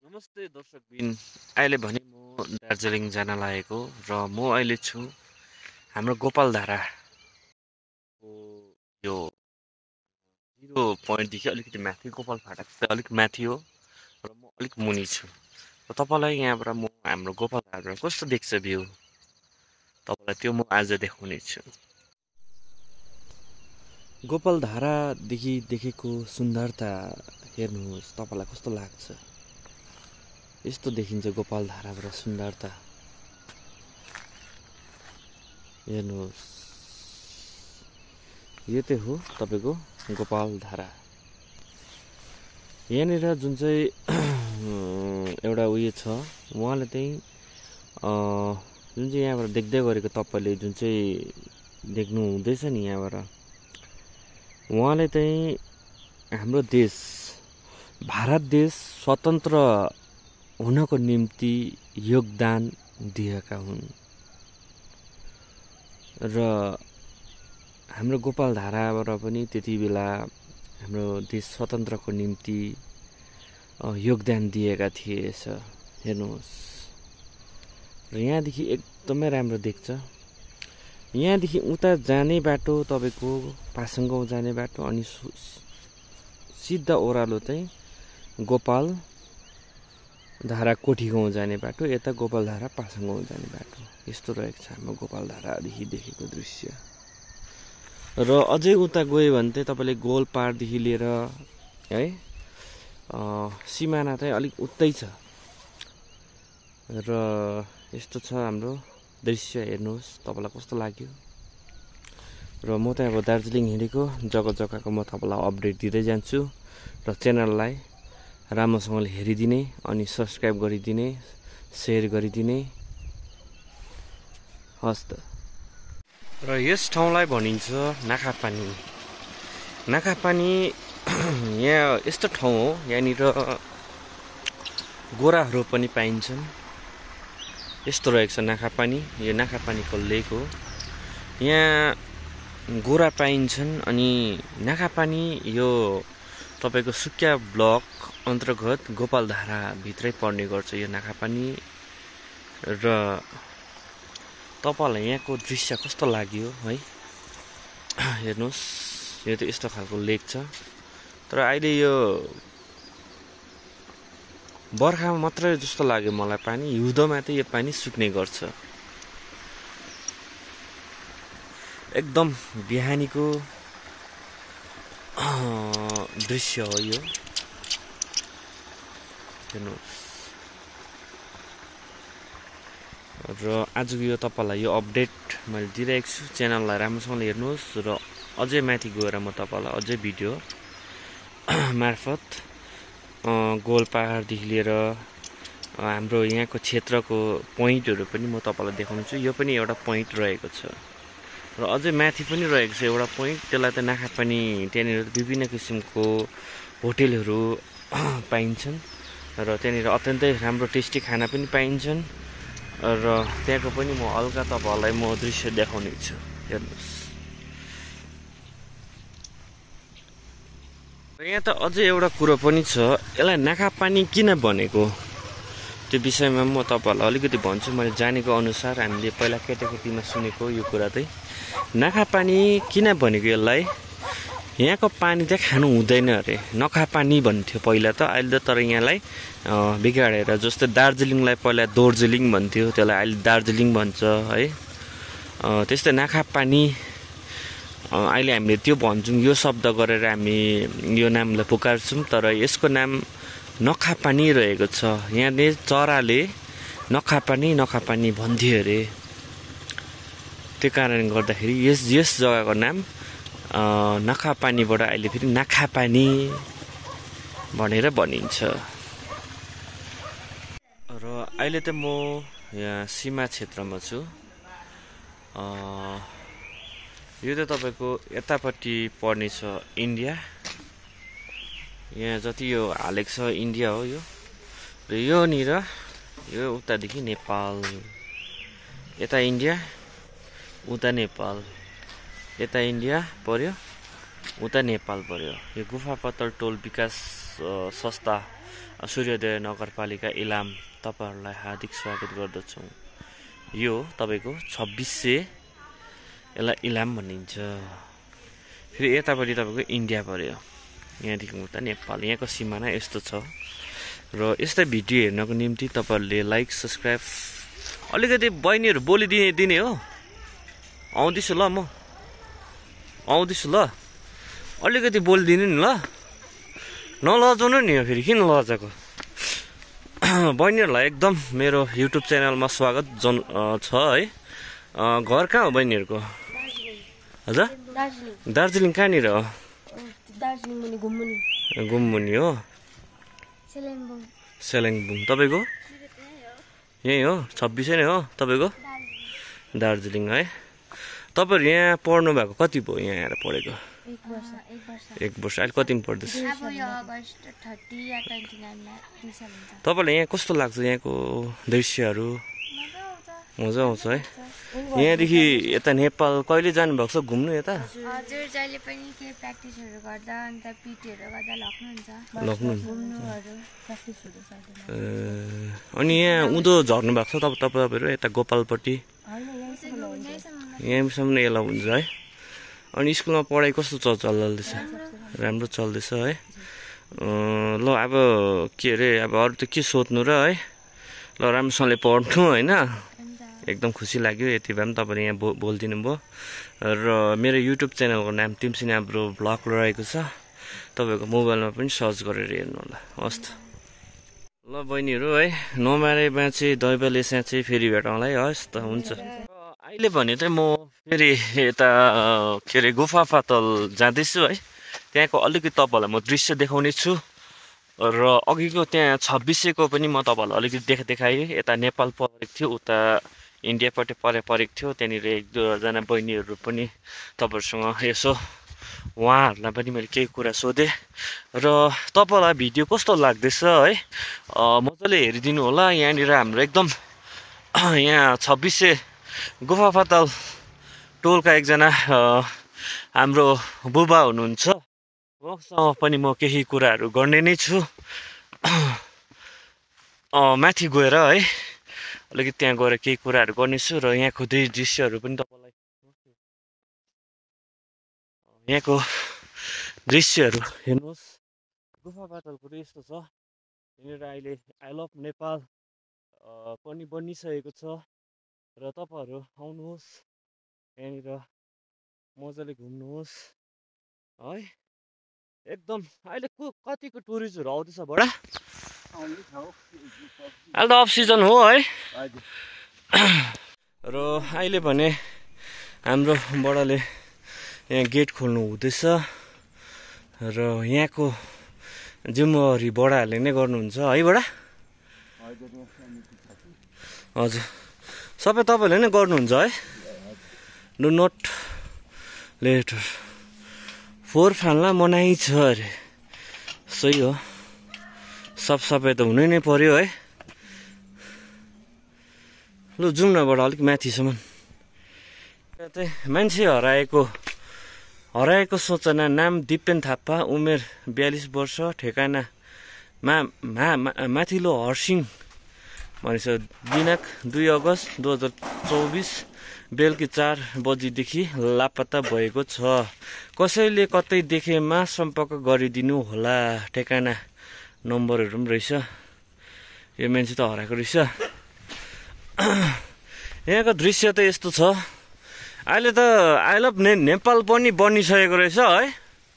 नमस्ते दर्शकबिन। अहिले भने म दार्जिलिङ जान लागेको र म अहिले छु हाम्रो गोपालधाराको यो 0 पोइन्टदेखि अलिकति माथि गोपाल फाटक चाहिँ अलिक माथि हो र म अलिक मुनि छु। र तपाईँलाई यहाँबाट म हाम्रो गोपालधाराबाट कस्तो देख्छ भ्यू तपाईँलाई त्यो म आज देखाउने छु। गोपालधारादेखि देखेको सुन्दरता हेर्नुहोस्, तपाईँलाई कस्तो लाग्छ? यस्तो देखिन्छ गोपालधाराबाट सुन्दरता। हेर्नुहोस्, यो चाहिँ हो तपाईँको गोपालधारा। यहाँनिर जुन चाहिँ एउटा उयो छ, उहाँले चाहिँ जुन चाहिँ यहाँबाट देख्दै गरेको तपाईँले जुन चाहिँ देख्नु हुँदैछ नि, यहाँबाट उहाँले चाहिँ हाम्रो देश भारत देश स्वतन्त्र हुनको निम्ति योगदान दिएका हुन् र हाम्रो गोपालधाराबाट पनि त्यति बेला हाम्रो देश स्वतन्त्रको निम्ति योगदान दिएका थिएछ। हेर्नुहोस्, र यहाँदेखि एकदमै राम्रो देख्छ। यहाँदेखि उता जाने बाटो तपाईँको पासाङ गाउँ जाने बाटो, अनि सिधा ओह्रालो चाहिँ गोपालधारा कोठी गाउँ जाने बाटो, यता गोपालधारा पासाङ गाउँ जाने बाटो। यस्तो रहेको छ हाम्रो गोपालधारादेखि देखेको दृश्य। र अझै उता गयो भने चाहिँ तपाईँले गोलपाहाडदेखि लिएर है सिमाना चाहिँ अलिक उतै छ। र यस्तो छ हाम्रो दृश्य। हेर्नुहोस्, तपाईँलाई कस्तो लाग्यो? र म चाहिँ अब दार्जिलिङ हिँडेको जग्गा जग्गाको म तपाईँलाई अपडेट दिँदै जान्छु र च्यानललाई राम्रोसँगले हेरिदिने, अनि सब्सक्राइब गरिदिने, सेयर गरिदिने। हस् त। र यस ठाउँलाई भनिन्छ नाखापानी। नाखापानी यहाँ यस्तो ठाउँ हो, यहाँनिर गोराहरू पनि पाइन्छन्। यस्तो रहेको छ नाखापानी। यो नाखापानीको लेक हो। यहाँ गोरा पाइन्छन्। अनि नाखापानी यो तपाईँको सुकिया ब्लक अन्तर्गत गोपालधारा भित्रै पर्ने गर्छ यो नाखापानी। र तपाईँलाई यहाँको दृश्य कस्तो लाग्यो है? हेर्नुहोस्, यो त यस्तो खालको लेक छ। तर अहिले यो बर्खामा मात्रै जस्तो लाग्यो मलाई पानी। हिउँदोमा त यो पानी सुक्ने गर्छ। एकदम बिहानीको दृश्य हो यो। हेर्नुहोस्, र आजको यो तपाईँलाई यो अपडेट मैले दिइरहेको छु। च्यानललाई राम्रोसँगले हेर्नुहोस् र अझै माथि गएर म तपाईँलाई अझै भिडियो मार्फत गोलपाहाडदेखि लिएर हाम्रो यहाँको क्षेत्रको पोइन्टहरू पनि म तपाईँलाई देखाउँछु। यो पनि एउटा पोइन्ट रहेको छ र अझै माथि पनि रहेको छ एउटा पोइन्ट। त्यसलाई त नाखापानी, त्यहाँनिर विभिन्न किसिमको होटेलहरू पाइन्छन् र त्यहाँनिर अत्यन्तै राम्रो टेस्टी खाना पनि पाइन्छन्। र त्यहाँको पनि म हल्का तपाईँहरूलाई म दृश्य देखाउने छु। हेर्नुहोस्, यहाँ त अझै एउटा कुरो पनि छ। यसलाई नाखापानी किन भनेको, त्यो विषयमा म तपाईँहरूलाई अलिकति भन्छु। मैले जानेको अनुसार, हामीले पहिला केटाकेटीमा सुनेको यो कुरा चाहिँ, नाखापानी किन भनेको यसलाई, यहाँको पानी चाहिँ खानु हुँदैन अरे, नखापानी भन्थ्यो पहिला त। अहिले त तर यहाँलाई बिगाडेर, जस्तै दार्जिलिङलाई पहिला दोर्जिलिङ भन्थ्यो, त्यसलाई अहिले दार्जिलिङ भन्छ है। त्यस्तै नाखापानी अहिले हामीले त्यो भन्छौँ, यो शब्द गरेर हामी यो नामलाई पुकार्छौँ। तर यसको नाम नखापानी रहेको छ। यहाँले चराले नखापानी नखापानी भन्थ्यो अरे। त्यो कारणले गर्दाखेरि यस जग्गाको नाम नखापानीबाट अहिले फेरि नाखापानी भनेर भनिन्छ। र अहिले त म यहाँ सीमा क्षेत्रमा छु। यो त तपाईँको यतापट्टि पर्ने छ इन्डिया। यहाँ जति यो हालेको छ इन्डिया हो यो। र योनिर यो उतादेखि नेपाल, यता इन्डिया, उता नेपाल, यता इन्डिया पर्यो, उता नेपाल पर्यो। यो गुफा पत्तल टोल विकास संस्था सूर्योदय नगरपालिका इलाम तपाईहरुलाई हार्दिक स्वागत गर्दछौँ। यो तपाईको 2600 यसलाई इलाम भनिन्छ। फेरि यतापट्टि तपाईको इन्डिया पर्यो। यहाँदेखि उता नेपाल। यहाँको सिमाना यस्तो छ र यस्तै भिडियो हेर्नको निम्ति तपाईहरुले लाइक सब्स्क्राइब अलिकति बहिनीहरु बोलिदिने हो। आउँदैछु ल म आउँदैछु ल अलिकति बोलिदिनु नि ल नलजाउनु नि फेरि किन लजाको बहिनीहरुलाई एकदम मेरो युट्युब च्यानलमा स्वागत छ है। घर कहाँ हो बहिनीहरुको? हजुर दार्जिलिङ कहाँनिर हो? दार्जिलिङ मुनि गुम्मुनी हो सेलेङबुङ। तपाईको यही हो 26 नै हो तपाईको दार्जिलिङ है। तपाईहरु यहाँ पढ्नु भएको कति भयो? यहाँ आएर पढेको 1 वर्ष। अहिले कतिमा पढ्दैछ? तपाईलाई यहाँ कस्तो लाग्छ? यहाँको दृश्यहरू मजा आउँछ है। यहाँदेखि यता नेपाल कहिले जानु भएको छ घुम्नु? यता हजुर जहिले पनि के प्र्याक्टिसहरु गर्दा अन्त पिटीहरु गर्दा लग्नु अनि यहाँ उँधो झर्नु भएको छ तपाईहरु यता गोपालपट्टि यहाँसम्म एला हुन्छ है। अनि स्कुलमा पढाइ कस्तो चल्दैछ? राम्रो चल्दैछ है। ल अब के अरे अब अरु त के सोध्नु र है। ल राम्रोसँगले पढ्नु हैन। एकदम खुसी लाग्यो यति भए पनि तपाईले यहाँ बोलिदिनु भयो। र मेरो युट्युब च्यानलको नाम तिमसिना ब्रो ब्लग रहेको छ। तपाईको मोबाइलमा पनि सर्च गरेर हेर्नु होला। हस् त ल बहिनीहरु है। नमारे बाँचे दैवले स्याचे फेरि भेटौँला है। हस् त हुन्छ। अहिले भने चाहिँ म फेरि यता के अरे गुफा पातल जाँदैछु है। त्यहाँको अलिकति तपाईहरुलाई म दृश्य देखाउने छु र अघिको त्यहाँ 2600 को पनि म तपाईहरुलाई अलिकति देखाएँ। यता नेपाल परेको थियो उता इन्डियापट्टि परेको थियो। त्यहाँनिर 1-2 जना बहिनीहरु पनि तपाईहरुसँग यसो उहाँहरुलाई पनि मैले केही कुरा सोधेँ र तपाईलाई भिडियो कस्तो लाग्दैछ है मजाले हेरिदिनु होला। यहाँनिर हाम्रो एकदम यहाँ 2600 गुफा पाताल टोलका एकजना हाम्रो बुबा हुनुहुन्छ। उहाँसँग पनि म केही कुराहरू गर्ने नै छु। माथि गएर है अलिकति त्यहाँ गएर केही कुराहरू गर्नेछु र यहाँको दृश्यहरू पनि तपाईलाई यहाँको दृश्यहरू हेर्नुहोस्। गुफा पातालको यस्तो छ। यहाँनिर अहिले आई लभ नेपाल पनि बनिसकेको छ र तपाईहरु आउनुहोस् यहाँनिर मजाले घुम्नुहोस् है। एकदम अहिले कतिको टुरिस्टहरु आउँदैछ बडा? अहिले त अफ सिजन हो है। र अहिले भने हाम्रो बडाले यहाँ गेट खोल्नु हुँदैछ र यहाँको जिम्मेवारी बडाहरूले नै गर्नुहुन्छ है बडा? हजुर सबै तपाईले नै गर्नुहुन्छ है। डु नट लेटर 4 फान्ला मनाइ छ अरे। सही हो। सबै त हुनै नै पर्यो है। लु जाउँ न बडा अलिक माथिसम्म। मान्छे हराएको सूचना नाम दिपेन थापा उमेर 42 वर्ष ठेगाना माथिल्लो हर्सिङ भनेछ। दिनांक 2 अगस्त 2024 बेलुकी 4 बजीदेखि लापत्ता भएको छ। कसैले कतै देखेमा सम्पर्क गरिदिनु होला। ठेगाना नम्बरहरू पनि रहेछ। यो मान्छे त हराएको रहेछ। यहाँको दृश्य त यस्तो छ। अहिले त आई लभ नेपाल पनि बनिसकेको रहेछ है।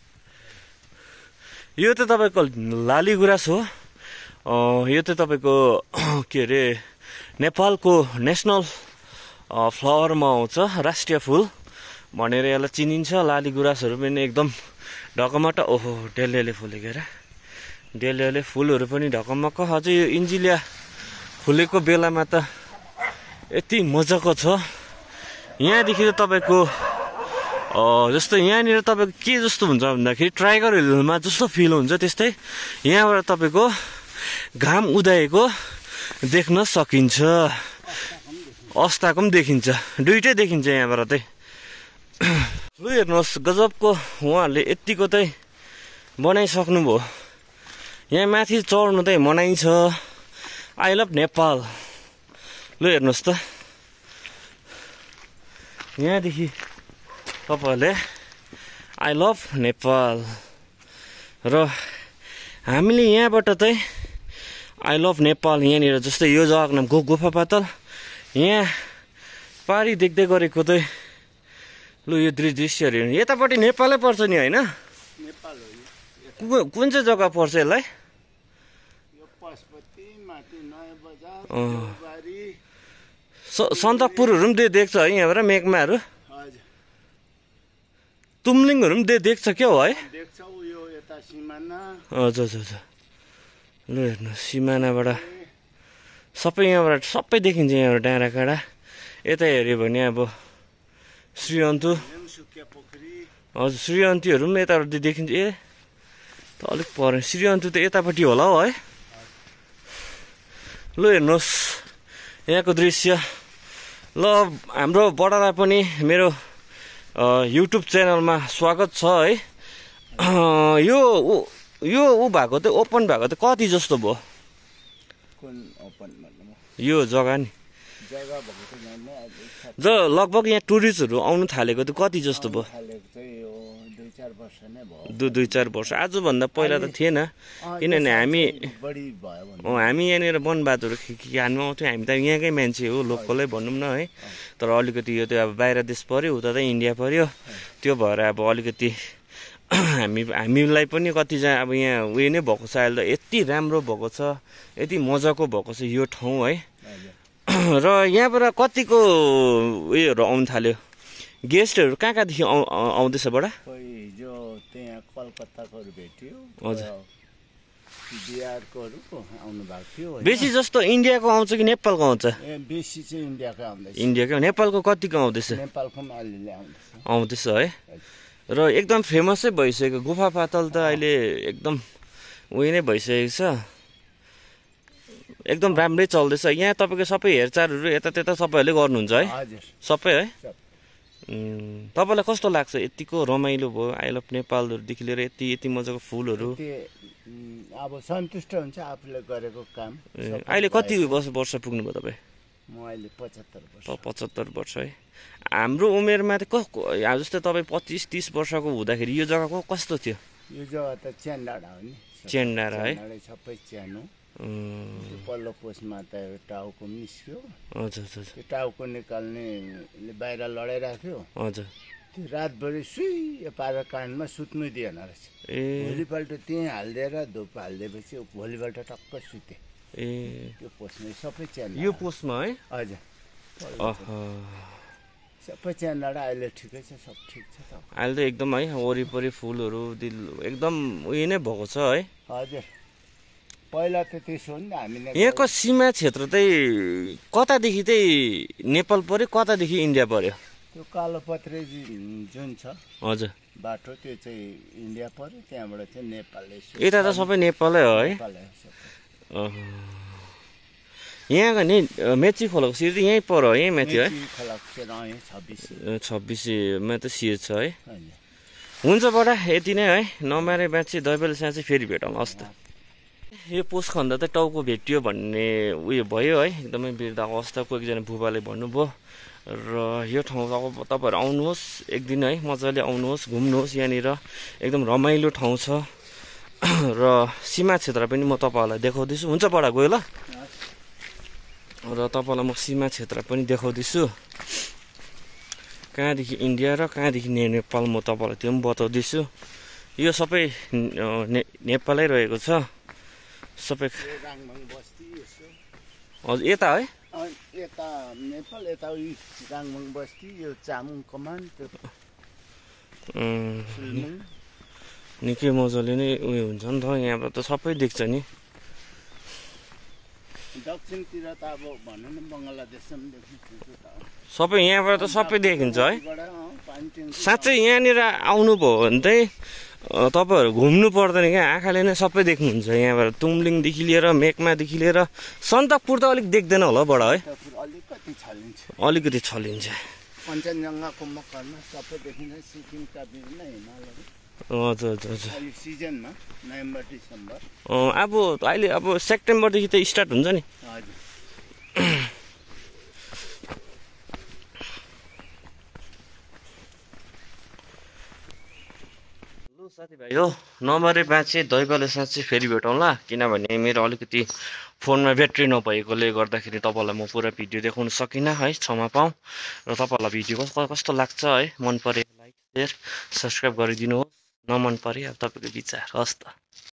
यो त तपाईको लाली गुराँस हो। यो त तपाईको के अरे नेपालको नेसनल फ्लावरमा आउँछ। राष्ट्रिय फुल भनेर यसलाई चिनिन्छ। लाली गुराँसहरू पनि एकदम ढकमट ओहो डेलियाले फुलेको र डेलियाले फुलहरू पनि ढकमक्क। अझै यो इन्जिलिया फुलेको बेलामा त यति मजाको छ। यहाँदेखि त तपाईको जस्तो यहाँनिर तपाईको के जस्तो हुन्छ भन्दाखेरि टाइगर हिलमा जस्तो फिल हुन्छ त्यस्तै यहाँबाट तपाईको घाम उदाएको देख्न सकिन्छ। अस्ताको पनि देखिन्छ। दुईटै देखिन्छ यहाँबाट चाहिँ। लु हेर्नुहोस् गजबको उहाँहरूले यतिको चाहिँ बनाइसक्नु भयो। यहाँ माथि चढ्नु चाहिँ मनाइ छ। I love Nepal. लु हेर्नुहोस् त यहाँदेखि तपाईँहरूले आई लभ नेपाल र हामीले यहाँबाट चाहिँ आई लभ नेपाल यहाँनिर जस्तै यो जग्गाको नाम गुफा पातल यहाँ पारी देख्दै गरेको चाहिँ लु यो दृश्यहरू हेर्नु यतापट्टि नेपालै पर्छ नि होइन नेपाल हो यो कुन चाहिँ जग्गा पर्छ यसलाई यो पशुपति माथि नयाँ बजार देउबारी सन्दकपुरहरू पनि देख्छ है यहाँबाट मेघमाहरू हजुर तुमलिङहरू पनि देख्छ क्या हो है देख्छौ यो यता सिमाना हजुर हजुर हजुर लु हेर्नु सिमानाबाट सबै यहाँबाट सबै देखिन्छ यहाँबाट डाँडाकाँडा यता हेऱ्यो भने अब श्रीअन्तु सुकिया पोखरी हजुर श्रीअन्तीहरू पनि यताबाट देखिन्छ ए त अलिक पऱ्यो श्रीअन्तु त यतापट्टि होला हौ है लु हेर्नुहोस् यहाँको दृश्य ल हाम्रो बडालाई पनि मेरो युट्युब च्यानलमा स्वागत छ है यो ऊ भएको चाहिँ ओपन भएको चाहिँ कति जस्तो भयो कुन ओपन भन्नु यो जग्गा नि जग्गा भएको त जान्ने ज लगभग यहाँ टुरिस्टहरू आउनु थालेको त कति जस्तो भयो थालेको चाहिँ यो 2-4 वर्ष नै भयो 2-4 वर्ष आजभन्दा पहिला त थिएन किनभने हामी बढी भयो भने हामी यहाँनिर वनभातहरू खानु आउँथ्यौँ हामी त यहाँकै मान्छे हो लोकलै भनौँ न है तर अलिकति यो त अब बाहिर देश पऱ्यो उता त इन्डिया पऱ्यो त्यो भएर अब अलिकति हामीलाई पनि कतिजना अब यहाँ उयो नै भएको छ अहिले त यति राम्रो भएको छ यति मजाको भएको छ यो ठाउँ है र यहाँबाट कतिको उयोहरू आउनु थाल्यो गेस्टहरू कहाँदेखि आउँदैछ बडा कोही हिजो त्यहाँ कलकत्ताकोहरू भेट्यो हजुर बिहारकोहरू आउनु भएको थियो बेसी जस्तो इन्डियाको आउँछ कि नेपालको आउँछ ए बेसी चाहिँ इन्डियाको आउँदैछ इन्डियाको नेपालको कतिको आउँदैछ नेपालको पनि अलिअलि आउँदैछ आउँदैछ है र एकदम फेमसै भइसक्यो गुफा पातल त अहिले एकदम उयो नै भइसकेको छ एकदम राम्रै चल्दैछ यहाँ तपाईँको सबै हेरचाहहरू यता त्यता सबैहरूले गर्नुहुन्छ है हजुर सबै है तपाईँलाई कस्तो लाग्छ यतिको रमाइलो भयो आई लभ नेपालहरूदेखि लिएर यति मजाको फुलहरू अब सन्तुष्ट हुन्छ आफूले गरेको काम अहिले कति वर्ष पुग्नुभयो तपाईँ म अहिले 75 वर्ष 75 वर्ष है हाम्रो उमेरमा त जस्तै तपाईँ 25-30 वर्षको हुँदाखेरि यो जग्गाको कस्तो थियो यो जग्गा त च्यान डाँडा हो नि च्यान डाँडा है सबै च्यान हो पल्लो पोस्टमा त टाउको पनि निस्क्यो हजुर हजुर त्यो टाउको निकाल्ने बाहिर लडाइराख्यो हजुर त्यो रातभरि सुई पारा काण्डमा सुत्नु दिएन रहेछ ए भोलिपल्ट त्यहीँ हालिदिएर धुप हालिदिएपछि भोलिपल्ट टक्क सुते ए त्यो पोस्टमा सबै च्यान यो पोस्टमा है हजुर अह सबै च्यान डाँडा अहिले ठिकै छ सब ठिक छ त अहिले त एकदम है वरिपरि फुलहरू एकदम उयो नै भएको छ है हजुर पहिला त त्यसो हो नि हामीले यहाँको सीमा क्षेत्र चाहिँ कतादेखि चाहिँ नेपाल पर्यो कतादेखि इन्डिया पर्यो त्यो कालोपत्रे जुन छ हजुर बाटो त्यो चाहिँ इन्डिया पर्यो त्यहाँबाट चाहिँ नेपालले यता त सबै नेपालै हो है यहाँको नि मेची खोलाको सिर चाहिँ यहीँ पर यहीँ माथि है 26मा त सिर छ है हुन्छ बडा यति नै है नमारे बाँची दैबेल साँच्चै फेरि भेटौँ हस् त यो पोस्ट खन्दा त टाउको भेटियो भन्ने उयो भयो है एकदमै वृद्ध अवस्थाको एकजना बुबाले भन्नुभयो र यो ठाउँ अब तपाईँहरू आउनुहोस् एक दिन है मजाले आउनुहोस् घुम्नुहोस् यहाँनिर एकदम रमाइलो ठाउँ छ र सीमा क्षेत्र पनि म तपाईँहरूलाई देखाउँदैछु हुन्छ बडा गयो ल र तपाईँलाई म सीमा क्षेत्र पनि देखाउँदैछु कहाँदेखि इन्डिया र कहाँदेखि नेपाल म तपाईँलाई त्यो पनि बताउँदैछु यो सबै नेपालै रहेको छ सबै हजुर यता है यता नेपाल यता राङमङ बस्ती यो चामुङ कमान त्यो निकै मजाले नै उयो हुन्छ नि त यहाँबाट त सबै देख्छ नि दक्षिणतिर त अब भनौँ न बङ्गलादेशमा देख्नु सबै यहाँबाट त सबै देखिन्छ है साँच्चै यहाँनिर आउनुभयो भने चाहिँ तपाईँहरू घुम्नु पर्दैन क्या आँखाले नै सबै देख्नुहुन्छ यहाँबाट तुमलिङदेखि लिएर मेघमादेखि लिएर सन्दकपुर त अलिक देख्दैन होला बडा है अलिकति छलिन्छ कञ्चनजङ्घाको मकरमा सबै देखिन्छ सिक्किमका विभिन्न हिमालहरू हजुर हजुर हजुर यो सिजनमा नोभेम्बर डिसेम्बर। अब अहिले अब सेप्टेम्बरदेखि त स्टार्ट हुन्छ नि। हजुर लु साथीभाइ हो नमरे बाँचे दैवले साँच्चै फेरि भेटौँला, किनभने मेरो अलिकति फोनमा ब्याट्री नभएकोले गर्दाखेरि तपाईँलाई म पुरा भिडियो देखाउन सकिनँ है, क्षमा पाऊँ। र तपाईँहरूलाई भिडियो कस्तो लाग्छ है, मन परे लाइक सेयर सब्सक्राइब गरिदिनुहोस्, नमन परे अब तपाईँको विचार। हस् त।